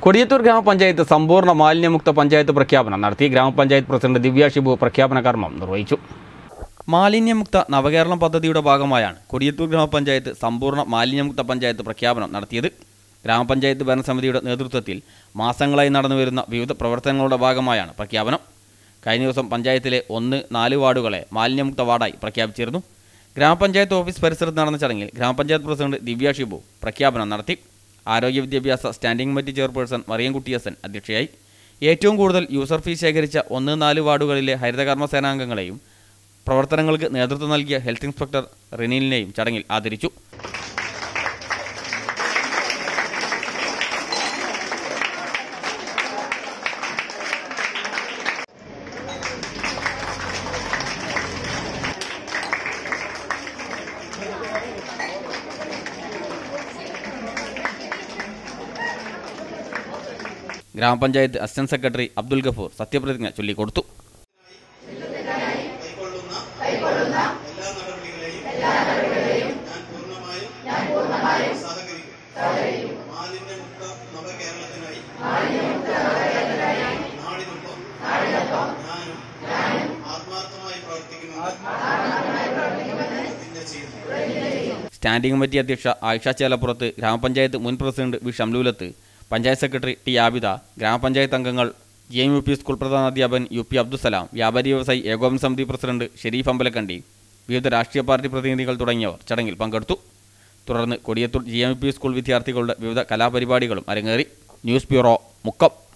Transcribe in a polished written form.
കൊടിയത്തൂർ ഗ്രാമപഞ്ചായത്ത് സമ്പൂർണ്ണ മാലിന്യമുക്ത പഞ്ചായത്ത് പ്രഖ്യാപനം നടത്തി. ഗ്രാമപഞ്ചായത്ത് പ്രസിഡന്റ് ദിവ്യ ഷിബു പ്രഖ്യാപന കർമ്മം നിർവഹിച്ചു. മാലിന്യമുക്ത നവകേരളം പദ്ധതിയുടെ ഭാഗമായാണ് കൊടിയത്തൂർ ഗ്രാമപഞ്ചായത്ത് സമ്പൂർണ്ണ മാലിന്യമുക്ത പഞ്ചായത്ത് പ്രഖ്യാപനം നടത്തിയത്. ഗ്രാമപഞ്ചായത്ത് ഭരണസമിതിയുടെ നേതൃത്വത്തിൽ മാസങ്ങളായി നടന്നുവരുന്ന വിവിധ പ്രവർത്തനങ്ങളുടെ ഭാഗമായാണ് പ്രഖ്യാപനം. കഴിഞ്ഞ ദിവസം പഞ്ചായത്തിലെ 1-4 വാർഡുകളെ മാലിന്യമുക്ത വാർഡായി പ്രഖ്യാപിച്ചിരുന്നു. ഗ്രാമപഞ്ചായത്ത് ഓഫീസ് പരിസരത്ത് നടന്ന ചടങ്ങിൽ ഗ്രാമപഞ്ചായത്ത് പ്രസിഡന്റ് ദിവ്യ ഷിബു പ്രഖ്യാപനം നടത്തി. ആരോഗ്യ വിദ്യാഭ്യാസ standing committee chairperson Mariyamkutty S അധ്യക്ഷയായി. ഏറ്റവും കൂടുതൽ യൂസർ ഫീസ് ശേഖരിച്ച 1-4 വാർഡുകളിലെ ഹരിതകർമ്മ സേനാംഗങ്ങളെയും പ്രവർത്തനങ്ങൾക്ക് നേതൃത്വം നൽകിയ ഹെൽത്ത് ഇൻസ്പെക്ടർ റിനീലിനെയും ചടങ്ങിൽ ആദരിച്ചു. ഗ്രാമപഞ്ചായത്ത് അസിസ്റ്റന്റ് സെക്രട്ടറി അബ്ദുൽ ഗഫൂർ സത്യപ്രതിജ്ഞ ചൊല്ലിക്കൊടുത്തു. സ്റ്റാൻഡിംഗ് കമ്മിറ്റി അധ്യക്ഷ ആയിഷ ചേലപ്പുറത്ത്, ഗ്രാമപഞ്ചായത്ത് മുൻ president V Shamlulath, panchayat secretary T Abida, ഗ്രാമപഞ്ചായത്ത് അംഗങ്ങൾ GMUP സ്കൂൾ പ്രധാനാധ്യാപകൻ UP അബ്ദുസലാം, വ്യാപാരി വ്യവസായി ഏകോപന സമിതി പ്രസിഡന്റ് ഷെരീഫ് അമ്പലക്കണ്ടി, വിവിധ രാഷ്ട്രീയ പാർട്ടി പ്രതിനിധികൾ തുടങ്ങിയവർ ചടങ്ങിൽ പങ്കെടുത്തു. തുടർന്ന് കൊടിയത്തൂർ GMUP സ്കൂൾ വിദ്യാർത്ഥികളുടെ വിവിധ കലാപരിപാടികളും അരങ്ങേറി. News bureau, Mukkam.